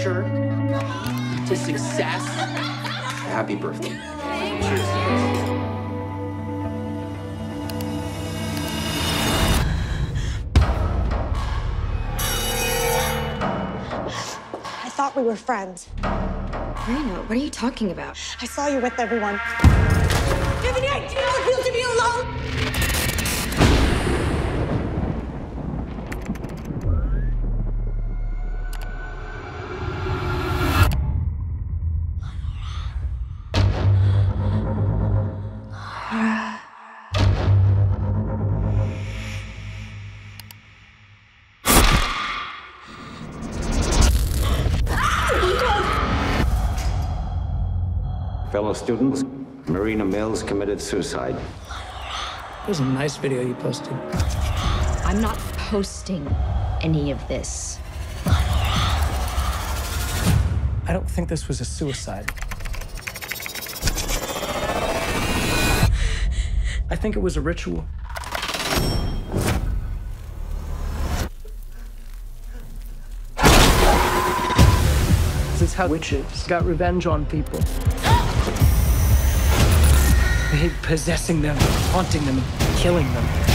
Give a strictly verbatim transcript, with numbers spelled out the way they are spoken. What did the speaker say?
adventure to success. Happy birthday. Cheers. I thought we were friends. Marina, what are you talking about? I saw you with everyone. Do you have any idea how it feels to be alone? Fellow students, Marina Mills committed suicide. It was a nice video you posted. I'm not posting any of this. I don't think this was a suicide. I think it was a ritual. This is how witches got revenge on people. They hate possessing them, haunting them, and killing them.